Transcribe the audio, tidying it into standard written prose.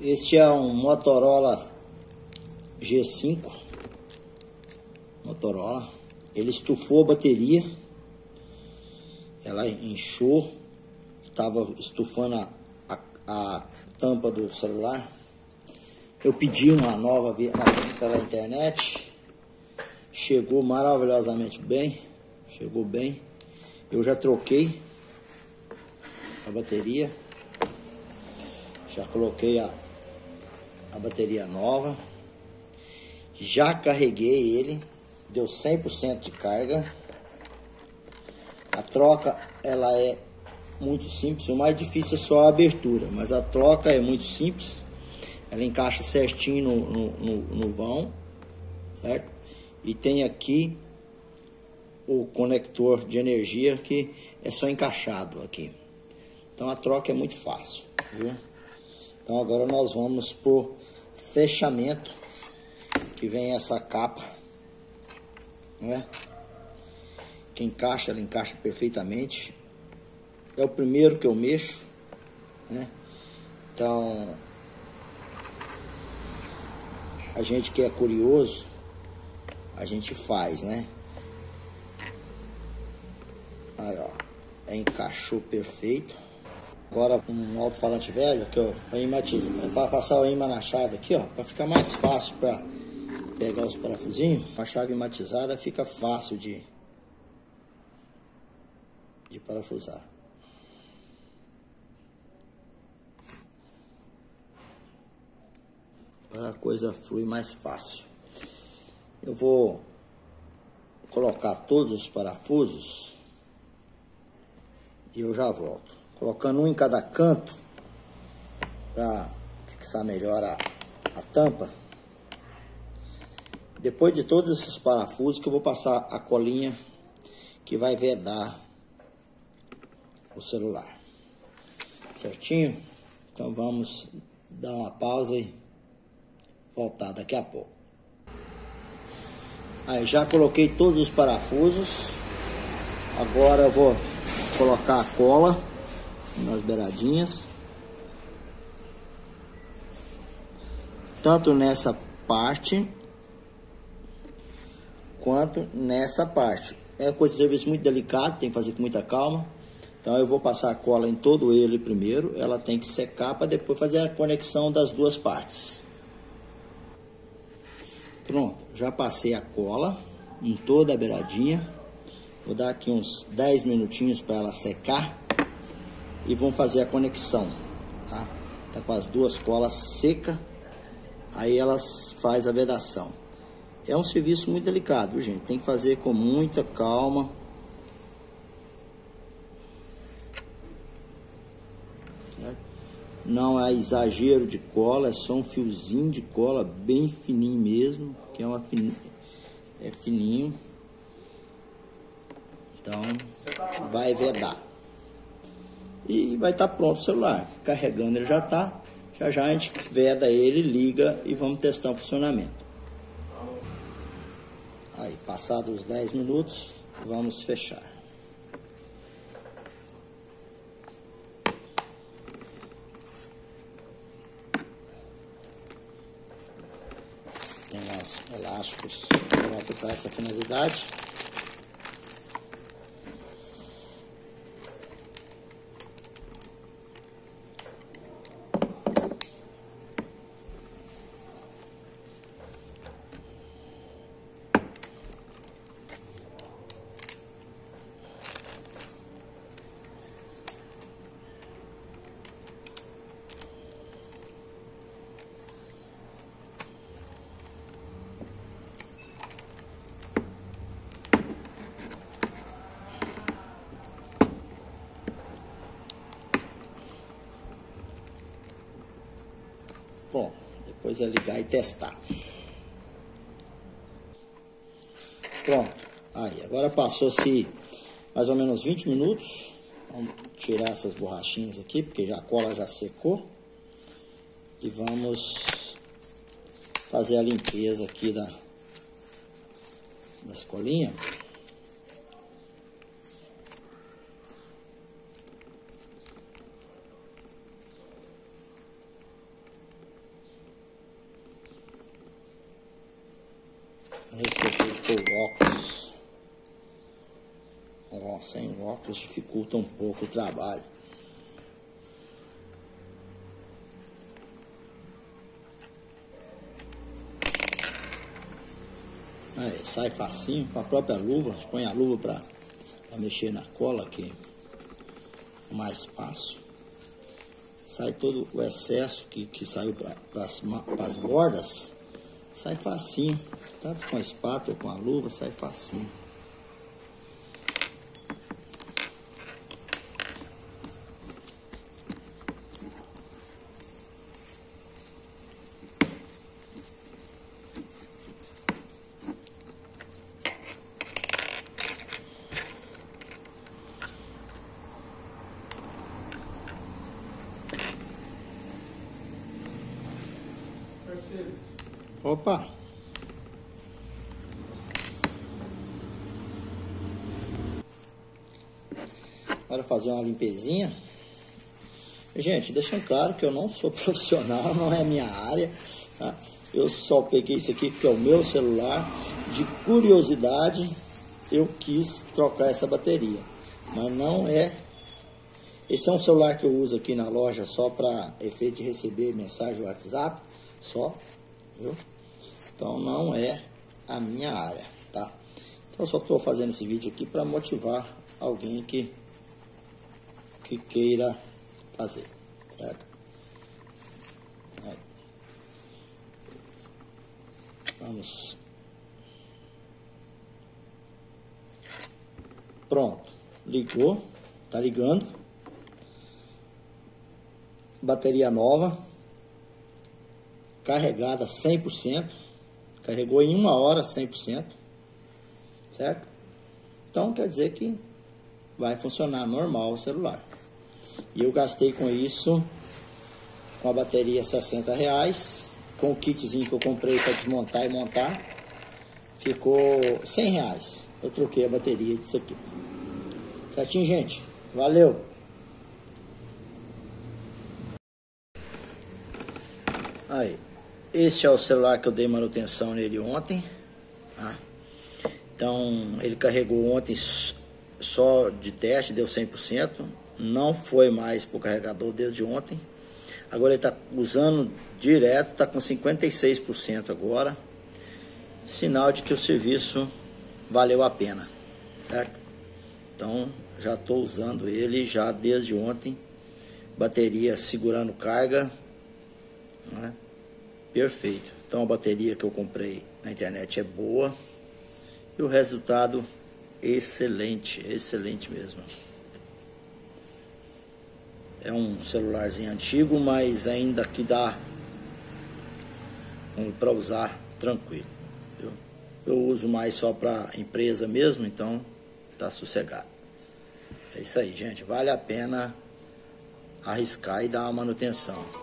Este é um Motorola G5. Motorola. Ele estufou a bateria. Ela inchou. Estava estufando a tampa do celular. Eu pedi uma nova pela internet. Chegou maravilhosamente bem. Chegou bem. Eu já troquei a bateria. Já coloquei a bateria nova. Já carreguei ele. Deu 100% de carga. A troca, ela é muito simples. O mais difícil é só a abertura, mas a troca é muito simples. Ela encaixa certinho no vão, certo? E tem aqui o conector de energia que é só encaixado aqui. Então a troca é muito fácil, viu? Então agora nós vamos pro fechamento, que vem essa capa, né? Que encaixa, ela encaixa perfeitamente. É o primeiro que eu mexo, né? Então a gente que é curioso, a gente faz, né? Aí, ó, encaixou perfeito. Agora um alto-falante velho que eu para passar o imã na chave aqui, ó, para ficar mais fácil para pegar os parafusinhos. A chave imatizada fica fácil de parafusar. Agora a coisa flui mais fácil. Eu vou colocar todos os parafusos e eu já volto. Colocando um em cada canto para fixar melhor a tampa. Depois de todos esses parafusos que eu vou passar a colinha que vai vedar o celular. Certinho? Então vamos dar uma pausa e voltar daqui a pouco. Aí já coloquei todos os parafusos. Agora eu vou colocar a cola nas beiradinhas, tanto nessa parte quanto nessa parte. É coisa de serviço muito delicado, tem que fazer com muita calma. Então eu vou passar a cola em todo ele primeiro. Ela tem que secar para depois fazer a conexão das duas partes. Pronto, já passei a cola em toda a beiradinha. Vou dar aqui uns 10 minutinhos para ela secar. E vamos fazer a conexão, tá? Tá com as duas colas secas. Aí elas faz a vedação. É um serviço muito delicado, viu, gente? Tem que fazer com muita calma. Certo? Não há exagero de cola, é só um fiozinho de cola bem fininho mesmo, que é fininho. Então vai vedar. E vai estar pronto o celular. Carregando ele já está. Já já a gente veda ele, liga e vamos testar o funcionamento. Aí, passados os 10 minutos, vamos fechar. Tem os elásticos prontos para essa finalidade. Bom, depois é ligar e testar. Pronto. Aí, agora passou-se mais ou menos 20 minutos. Vamos tirar essas borrachinhas aqui, porque já a cola já secou. E vamos fazer a limpeza aqui das colinhas. Eu esqueci de pôr o óculos. Ó, sem óculos dificulta um pouco o trabalho. Aí, sai facinho com a própria luva. A gente põe a luva para mexer na cola aqui. Mais fácil. Sai todo o excesso que saiu para as bordas. Sai facinho. Tanto com a espátula ou com a luva, sai facinho. Opa! Para fazer uma limpezinha. Gente, deixando claro que eu não sou profissional, não é a minha área, tá? Eu só peguei isso aqui porque é o meu celular. De curiosidade, eu quis trocar essa bateria. Mas não é... Esse é um celular que eu uso aqui na loja só para efeito de receber mensagem WhatsApp. Só, viu? Então não é a minha área, tá? Então eu só estou fazendo esse vídeo aqui para motivar alguém que queira fazer, certo? Aí. Vamos. Pronto, ligou, tá ligando. Bateria nova, carregada 100%. Carregou em 1 hora 100%, certo? Então quer dizer que vai funcionar normal o celular. E eu gastei com isso, com a bateria R$60, com o kitzinho que eu comprei para desmontar e montar, ficou R$100. Eu troquei a bateria disso aqui. Certinho, gente? Valeu! Aí. Esse é o celular que eu dei manutenção nele ontem, tá? Então, ele carregou ontem só de teste, deu 100%. Não foi mais pro carregador desde ontem. Agora ele tá usando direto, tá com 56% agora. Sinal de que o serviço valeu a pena, certo? Então, já tô usando ele já desde ontem. Bateria segurando carga, né? Perfeito. Então a bateria que eu comprei na internet é boa. E o resultado excelente. Excelente mesmo. É um celularzinho antigo, mas ainda que dá para usar tranquilo. Eu uso mais só para empresa mesmo, então tá sossegado. É isso aí, gente. Vale a pena arriscar e dar uma manutenção.